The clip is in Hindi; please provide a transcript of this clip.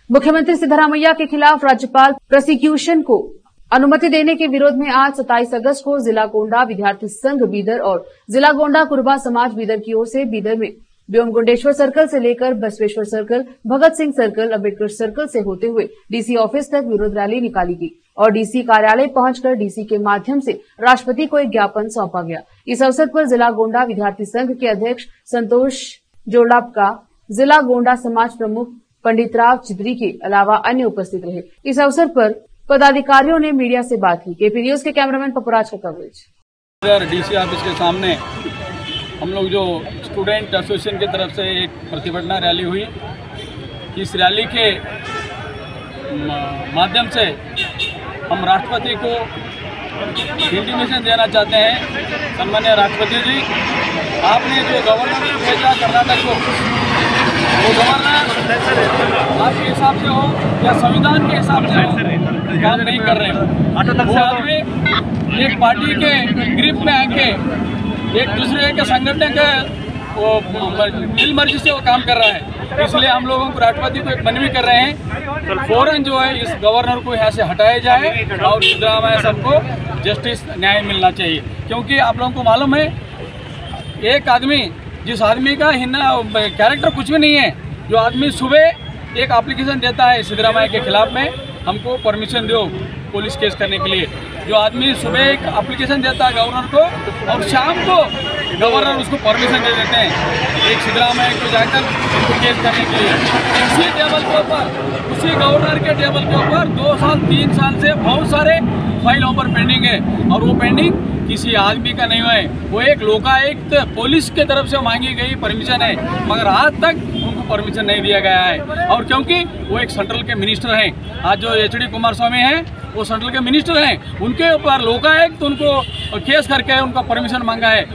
मुख्यमंत्री सिद्धरामैया के खिलाफ राज्यपाल प्रोसिक्यूशन को अनुमति देने के विरोध में आज 27 अगस्त को जिला गोंडा विद्यार्थी संघ बीदर और जिला गोंडा कुरबा समाज बीदर की ओर से बीदर में व्योमगुंडेश्वर सर्कल से लेकर Basaveshwar circle, Bhagat Singh circle, Ambedkar circle से होते हुए डीसी ऑफिस तक विरोध रैली निकाली गई और डीसी कार्यालय पहुंचकर डीसी के माध्यम से राष्ट्रपति को एक ज्ञापन सौंपा गया। इस अवसर पर जिला गोंडा विद्यार्थी संघ के अध्यक्ष संतोष जोड़ापका, जिला गोंडा समाज प्रमुख पंडितराव चिदरी के अलावा अन्य उपस्थित रहे। इस अवसर पर पदाधिकारियों ने मीडिया से बात की। केपी न्यूज के कैमरामैन पपुराज का कवरेज। डीसी ऑफिस के सामने हम लोग जो स्टूडेंट एसोसिएशन की तरफ से एक प्रतिभटना रैली हुई, इस रैली के माध्यम से हम राष्ट्रपति को इंटीमेशन देना चाहते हैं। सम्माननीय राष्ट्रपति जी, आपने जो गवर्नर को भेजा कर्नाटक को, वो गवर्नर आपके हिसाब से हो या संविधान के हिसाब से हो काम नहीं कर रहे हो। वो आदमी एक पार्टी के ग्रिप में आके एक दूसरे के संगठन के दिल मर्जी से वो काम कर रहा है। इसलिए हम लोगों को राष्ट्रपति को एक मनवी कर रहे हैं, फौरन जो है इस गवर्नर को यहाँ से हटाया जाए और सिद्धरामैया सबको जस्टिस न्याय मिलना चाहिए। क्योंकि आप लोगों को मालूम है, एक आदमी जिस आदमी का कैरेक्टर कुछ भी नहीं है, जो आदमी सुबह एक एप्लीकेशन देता है सिद्धरामैया के खिलाफ में, हमको परमिशन दो पुलिस केस करने के लिए, जो आदमी सुबह एक एप्लीकेशन देता है गवर्नर को और शाम को गवर्नर उसको परमिशन दे देते हैं एक सिद्धरामैया को जाकर उसको केस करने के लिए। उसी टेबल के ऊपर, उसी गवर्नर के टेबल के ऊपर 2 साल 3 साल से बहुत सारे फाइल पर पेंडिंग है और वो पेंडिंग किसी आदमी का नहीं है, वो एक लोकायुक्त पुलिस के तरफ से मांगी गई परमिशन है, मगर आज तक उनको परमिशन नहीं दिया गया है। और क्योंकि वो एक सेंट्रल के मिनिस्टर हैं, आज जो एचडी कुमारस्वामी हैं वो सेंट्रल के मिनिस्टर हैं, उनके ऊपर लोकायुक्त उनको केस करके उनका परमिशन मांगा है।